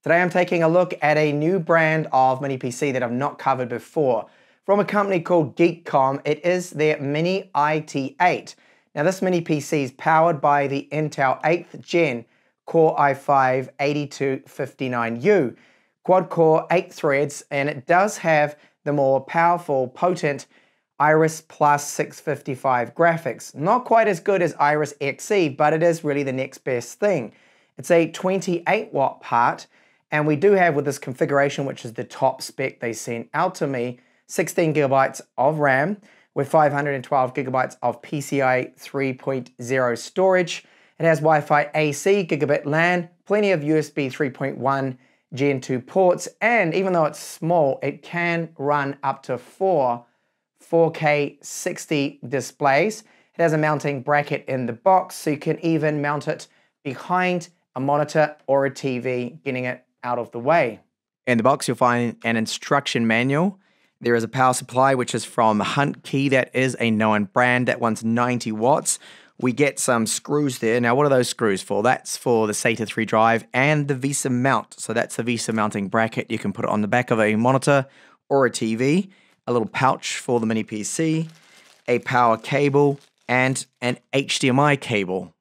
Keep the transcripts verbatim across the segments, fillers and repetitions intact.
Today I'm taking a look at a new brand of mini P C that I've not covered before. From a company called Geekom, it is their Mini I T eight. Now this mini P C is powered by the Intel eighth gen Core i five eighty-two fifty-nine U, quad-core, eight threads, and it does have the more powerful, potent Iris Plus six fifty-five graphics. Not quite as good as Iris X E, but it is really the next best thing. It's a twenty-eight watt part, and we do have with this configuration, which is the top spec they sent out to me, sixteen gigabytes of RAM with five hundred twelve gigabytes of P C I three point oh storage. It has Wi-Fi A C, gigabit LAN, plenty of U S B three point one Gen two ports, and even though it's small, it can run up to four four K sixty displays. It has a mounting bracket in the box, so you can even mount it behind a monitor or a T V, getting it out of the way. In the box, you'll find an instruction manual. There is a power supply, which is from Hunt Key. That is a known brand. That one's ninety watts. We get some screws there. Now, what are those screws for? That's for the SATA three drive and the VESA mount. So that's the VESA mounting bracket. You can put it on the back of a monitor or a T V. A little pouch for the mini P C, a power cable, and an H D M I cable.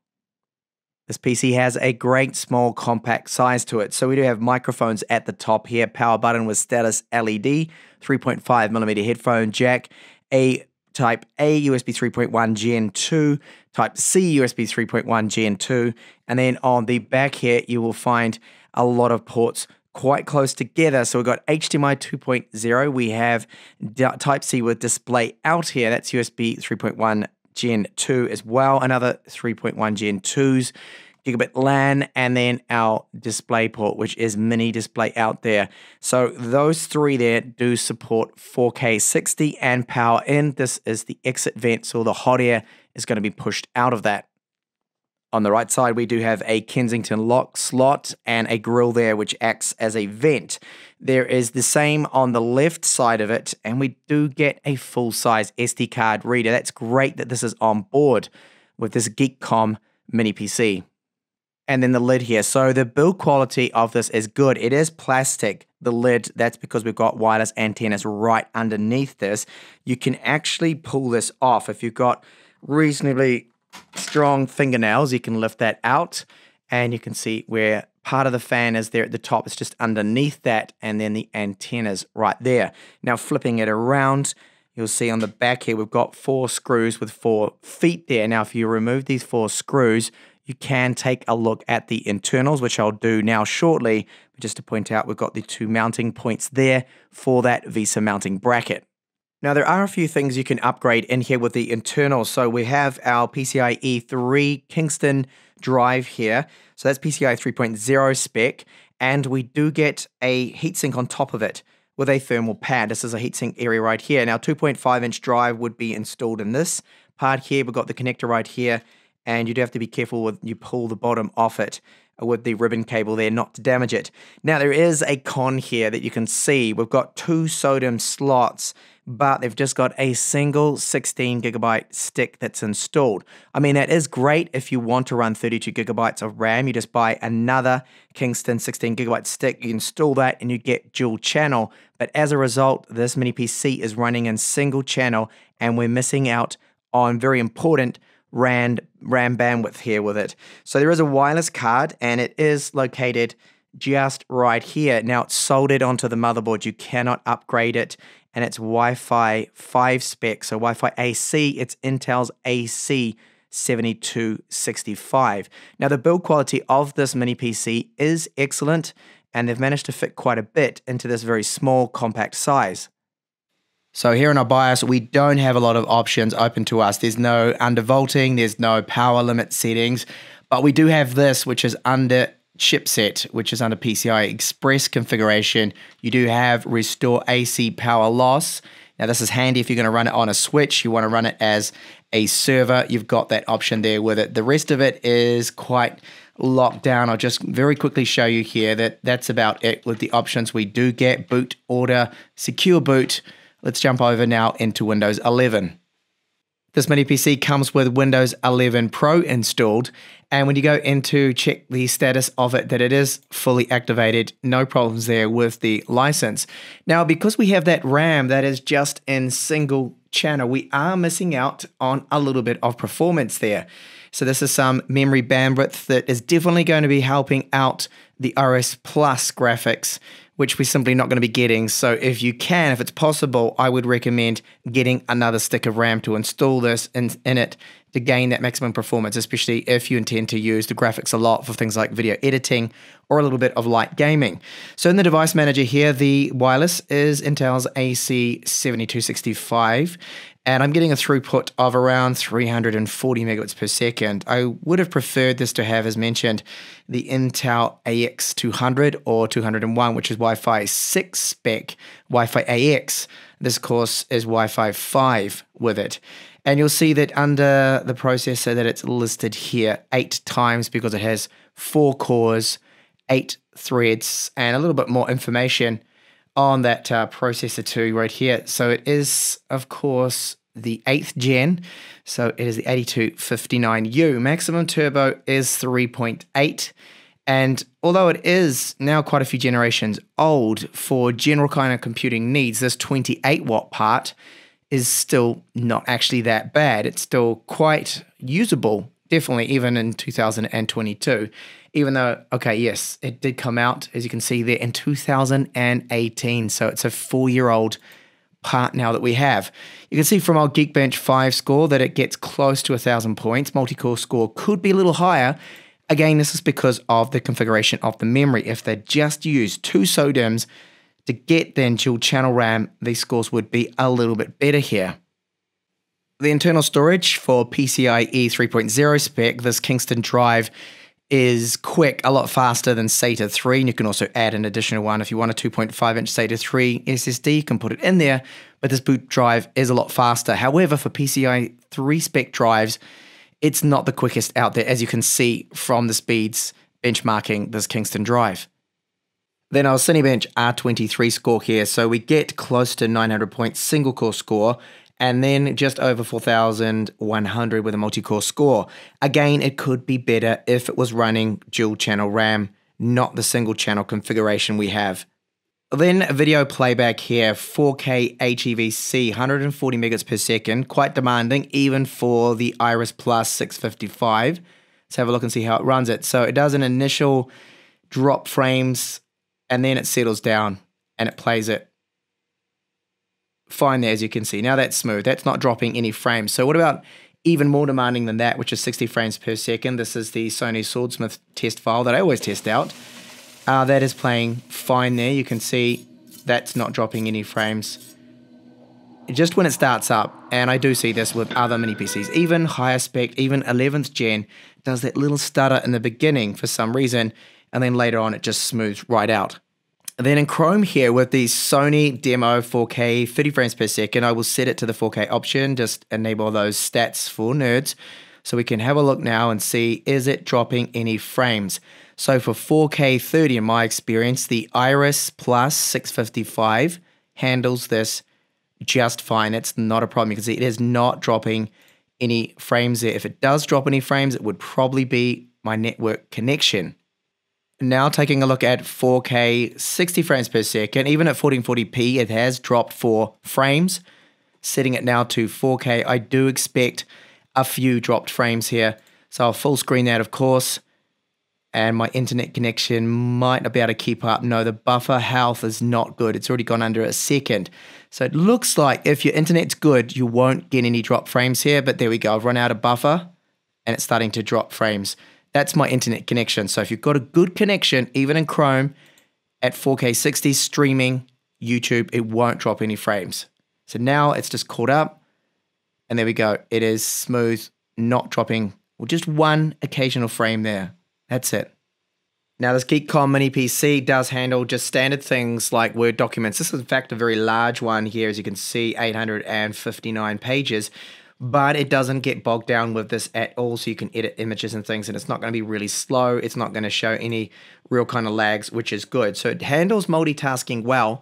This P C has a great small compact size to it. So we do have microphones at the top here, power button with status L E D, three point five millimeter headphone jack, a Type A U S B three point one Gen two, Type C U S B three point one Gen two, and then on the back here you will find a lot of ports quite close together. So we've got H D M I two point oh, we have Type C with display out here, that's U S B three point one Gen two as well, another three point one Gen twos, gigabit LAN, and then our display port, which is mini display out there. So those three there do support four K sixty and power in. This is the exit vent, so the hot air is going to be pushed out of that. On the right side, we do have a Kensington lock slot and a grill there, which acts as a vent. There is the same on the left side of it, and we do get a full-size S D card reader. That's great that this is on board with this Geekom mini P C. And then the lid here. So the build quality of this is good. It is plastic, the lid. That's because we've got wireless antennas right underneath this. You can actually pull this off. If you've got reasonably strong fingernails, you can lift that out, and you can see where part of the fan is there at the top. It's just underneath that, and then the antennas right there. Now flipping it around, you'll see on the back here, we've got four screws with four feet there. Now if you remove these four screws, you can take a look at the internals, which I'll do now shortly. But just to point out, we've got the two mounting points there for that VESA mounting bracket. Now, there are a few things you can upgrade in here with the internals. So we have our P C I E three Kingston drive here. So that's P C I three point oh spec. And we do get a heatsink on top of it with a thermal pad. This is a heatsink area right here. Now, two point five inch drive would be installed in this part here. We've got the connector right here. And you do have to be careful when you pull the bottom off it with the ribbon cable there, not to damage it. Now, there is a con here that you can see. We've got two SODIMM slots, but they've just got a single sixteen gigabyte stick that's installed. I mean, that is great if you want to run thirty-two gigabytes of RAM. You just buy another Kingston sixteen gigabyte stick, you install that, and you get dual channel. But as a result, this mini P C is running in single channel, and we're missing out on very important RAM, RAM bandwidth here with it. So there is a wireless card, and it is located just right here. Now it's soldered onto the motherboard. You cannot upgrade it, and it's Wi-Fi five spec. So Wi-Fi A C, it's Intel's A C seventy-two sixty-five. Now the build quality of this mini P C is excellent, and they've managed to fit quite a bit into this very small, compact size. So here in our BIOS, we don't have a lot of options open to us. There's no undervolting, there's no power limit settings, but we do have this, which is under chipset, which is under P C I Express configuration. You do have restore A C power loss. Now this is handy if you're going to run it on a switch, you want to run it as a server, you've got that option there with it. The rest of it is quite locked down. I'll just very quickly show you here that that's about it with the options we do get. Boot order, secure boot. Let's jump over now into Windows eleven. This mini P C comes with Windows eleven Pro installed, and when you go into check the status of it, that it is fully activated, no problems there with the license. Now, because we have that RAM that is just in single channel, we are missing out on a little bit of performance there. So this is some memory bandwidth that is definitely going to be helping out the R S Plus graphics, which we're simply not going to be getting. So if you can, if it's possible, I would recommend getting another stick of RAM to install this in, in it to gain that maximum performance, especially if you intend to use the graphics a lot for things like video editing or a little bit of light gaming. So in the device manager here, the wireless is Intel's A C seventy-two sixty-five, and I'm getting a throughput of around three hundred forty megabits per second. I would have preferred this to have, as mentioned, the Intel A X two hundred or two hundred one, which is Wi-Fi six spec, Wi-Fi A X. This, of course, is Wi-Fi five with it. And you'll see that under the processor that it's listed here eight times because it has four cores, eight threads, and a little bit more information on that uh, processor too right here. So it is, of course, the eighth gen. So it is the eighty-two fifty-nine U. Maximum turbo is three point eight. And although it is now quite a few generations old, for general kind of computing needs, this twenty-eight watt part is still not actually that bad. It's still quite usable, definitely even in two thousand twenty-two. Even though, okay, yes, it did come out, as you can see there, in two thousand eighteen. So it's a four-year-old part now that we have. You can see from our Geekbench five score that it gets close to one thousand points. Multi-core score could be a little higher. Again, this is because of the configuration of the memory. If they just use two SODIMMs to get then dual channel RAM, these scores would be a little bit better here. The internal storage for PCIe three point oh spec, this Kingston drive, is quick, a lot faster than SATA three, and you can also add an additional one. If you want a two point five inch SATA three S S D, you can put it in there, but this boot drive is a lot faster. However, for PCIe three spec drives, it's not the quickest out there, as you can see from the speeds benchmarking this Kingston drive. Then our Cinebench R twenty-three score here, so we get close to nine hundred points single core score, and then just over four thousand one hundred with a multi-core score. Again, it could be better if it was running dual channel RAM, not the single channel configuration we have. Then video playback here, four K H E V C, one hundred forty megabits per second, quite demanding even for the Iris Plus six fifty-five. Let's have a look and see how it runs it. So it does an initial drop frames, and then it settles down and it plays it fine there, as you can see. Now that's smooth. That's not dropping any frames. So what about even more demanding than that, which is sixty frames per second? This is the Sony Swordsmith test file that I always test out. Uh, that is playing fine there. You can see that's not dropping any frames. Just when it starts up, and I do see this with other mini P Cs, even higher spec, even eleventh gen, does that little stutter in the beginning for some reason, and then later on it just smooths right out. And then in Chrome here with the Sony Demo four K thirty frames per second, I will set it to the four K option, just enable those stats for nerds, so we can have a look now and see, is it dropping any frames? So for four K thirty, in my experience, the Iris Plus six fifty-five handles this just fine. It's not a problem. You can see it is not dropping any frames there. If it does drop any frames, it would probably be my network connection. Now taking a look at four K sixty frames per second, even at fourteen forty p, it has dropped four frames. Setting it now to four K, I do expect a few dropped frames here. So I'll full screen that, of course. And my internet connection might not be able to keep up. No, the buffer health is not good. It's already gone under a second. So it looks like if your internet's good, you won't get any drop frames here. But there we go. I've run out of buffer and it's starting to drop frames. That's my internet connection. So if you've got a good connection, even in Chrome, at four K sixty streaming YouTube, it won't drop any frames. So now it's just caught up. And there we go. It is smooth, not dropping, well, just one occasional frame there. That's it. Now this Geekom mini P C does handle just standard things like Word documents. This is in fact a very large one here, as you can see, eight hundred fifty-nine pages, but it doesn't get bogged down with this at all, so you can edit images and things, and it's not going to be really slow. It's not going to show any real kind of lags, which is good. So it handles multitasking well,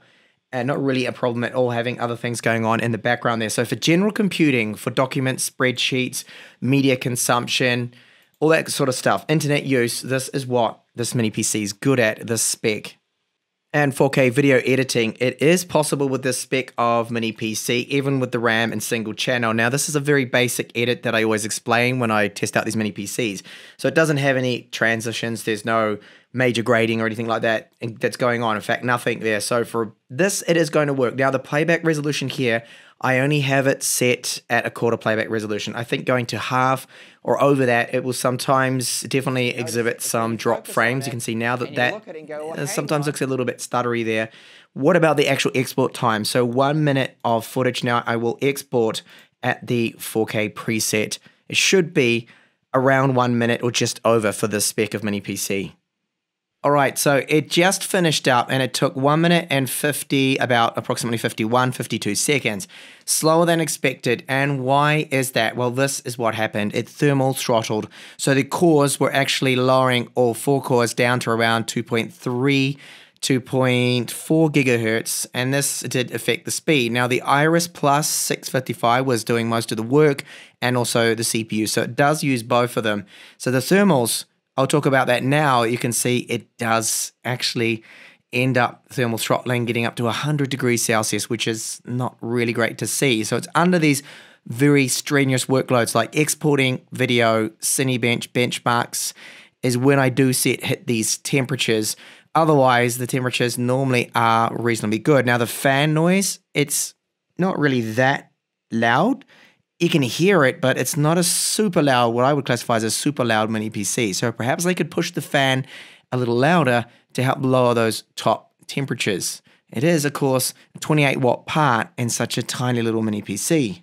and not really a problem at all having other things going on in the background there. So for general computing, for documents, spreadsheets, media consumption, all that sort of stuff, internet use, this is what this mini P C is good at, this spec. And four K video editing, it is possible with this spec of mini P C, even with the RAM and single channel. Now, this is a very basic edit that I always explain when I test out these mini P Cs. So it doesn't have any transitions. There's no major grading or anything like that that's going on. In fact, nothing there. So for this, it is going to work. Now, the playback resolution here, I only have it set at a quarter playback resolution. I think going to half or over that, it will sometimes definitely exhibit some drop frames. You can see now that that sometimes looks a little bit stuttery there. What about the actual export time? So one minute of footage now, I will export at the four K preset. It should be around one minute or just over for this spec of mini P C. All right, so it just finished up and it took one minute and fifty, about approximately fifty-one, fifty-two seconds. Slower than expected. And why is that? Well, this is what happened. It thermal throttled. So the cores were actually lowering all four cores down to around two point three, two point four gigahertz, and this did affect the speed. Now, the Iris Plus six fifty-five was doing most of the work and also the C P U, so it does use both of them. So the thermals, I'll talk about that now. You can see it does actually end up thermal throttling, getting up to one hundred degrees Celsius, which is not really great to see. So it's under these very strenuous workloads like exporting video, Cinebench benchmarks is when I do set hit these temperatures. Otherwise, the temperatures normally are reasonably good. Now, the fan noise, it's not really that loud. You can hear it, but it's not a super loud, what I would classify as a super loud mini P C. So perhaps they could push the fan a little louder to help lower those top temperatures. It is, of course, a twenty-eight watt part in such a tiny little mini P C.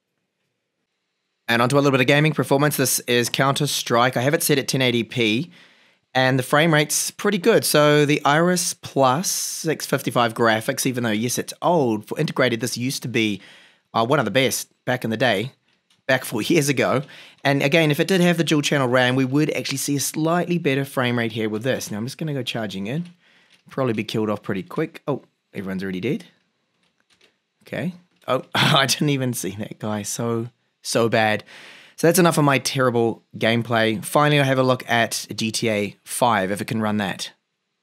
And onto a little bit of gaming performance. This is Counter-Strike. I have it set at ten eighty p, and the frame rate's pretty good. So the Iris Plus six fifty-five graphics, even though, yes, it's old, for integrated, this used to be Uh, one of the best back in the day, back four years ago. And again, if it did have the dual channel RAM, we would actually see a slightly better frame rate here with this. Now I'm just going to go charging in. Probably be killed off pretty quick. Oh, everyone's already dead. Okay. Oh, I didn't even see that guy. So, so bad. So that's enough of my terrible gameplay. Finally, I'll have a look at G T A five, if it can run that.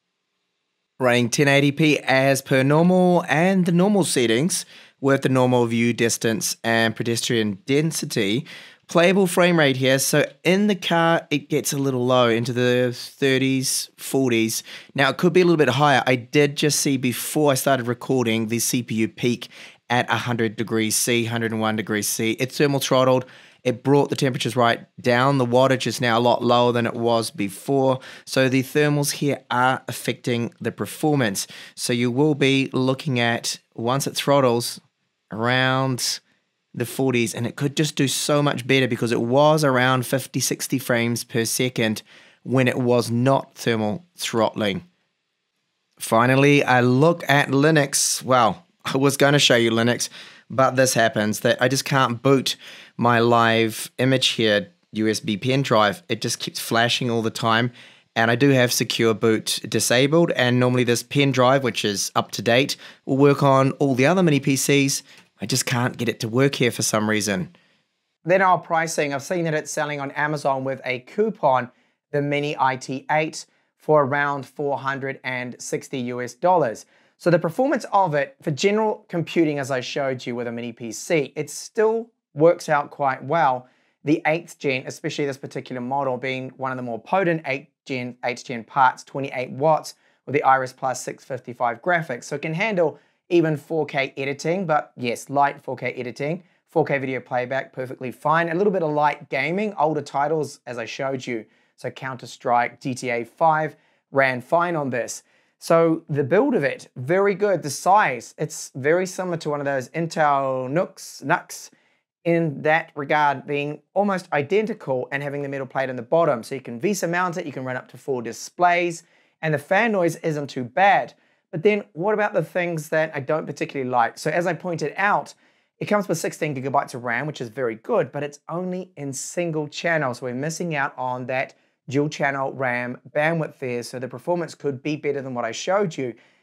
Running ten eighty p as per normal, and the normal settings with the normal view distance and pedestrian density. Playable frame rate here. So in the car, it gets a little low into the thirties, forties. Now, it could be a little bit higher. I did just see before I started recording the C P U peak at one hundred degrees C, one hundred one degrees C. It thermal throttled. It brought the temperatures right down. The wattage is now a lot lower than it was before. So the thermals here are affecting the performance. So you will be looking at, once it throttles, around the forties, and it could just do so much better because it was around fifty, sixty frames per second when it was not thermal throttling. Finally, a look at Linux. Well, I was going to show you Linux, but this happens that I just can't boot my live image here, U S B pen drive. It just keeps flashing all the time. And I do have secure boot disabled, and normally this pen drive, which is up to date, will work on all the other mini P Cs. I just can't get it to work here for some reason. Then our pricing, I've seen that it's selling on Amazon with a coupon, the Mini I T eight, for around four hundred sixty US dollars. So the performance of it for general computing, as I showed you with a mini P C, it still works out quite well. The eighth gen, especially this particular model, being one of the more potent eighth gen, eighth gen parts, twenty-eight watts with the Iris Plus six fifty-five graphics. So it can handle even four K editing, but yes, light four K editing, four K video playback, perfectly fine. A little bit of light gaming, older titles, as I showed you. So Counter-Strike, G T A five ran fine on this. So the build of it, very good. The size, it's very similar to one of those Intel Nooks, Nux, in that regard, being almost identical and having the metal plate in the bottom. So you can VESA mount it, you can run up to four displays, and the fan noise isn't too bad. But then what about the things that I don't particularly like? So as I pointed out, it comes with sixteen gigabytes of RAM, which is very good, but it's only in single channel. So we're missing out on that dual channel RAM bandwidth there. So the performance could be better than what I showed you.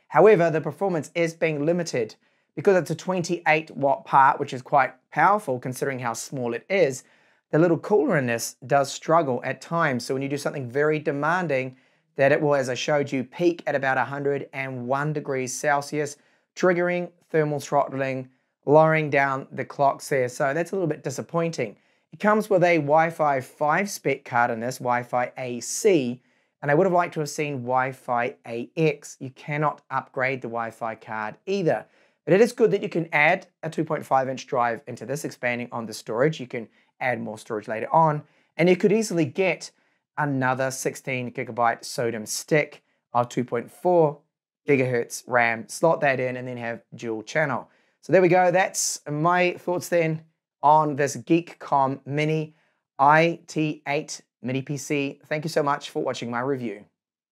However, the performance is being limited because it's a twenty-eight watt part, which is quite powerful considering how small it is. The little cooler in this does struggle at times. So when you do something very demanding, that it will, as I showed you, peak at about one hundred and one degrees Celsius, triggering thermal throttling, lowering down the clocks there. So that's a little bit disappointing. It comes with a Wi-Fi five spec card in this, Wi-Fi A C, and I would have liked to have seen Wi-Fi A X. You cannot upgrade the Wi-Fi card either. But it is good that you can add a two point five inch drive into this, expanding on the storage. You can add more storage later on, and you could easily get another sixteen gigabyte SODIMM stick of two point four gigahertz RAM, slot that in, and then have dual channel. So there we go. That's my thoughts then on this Geekom Mini I T eight Mini P C. Thank you so much for watching my review.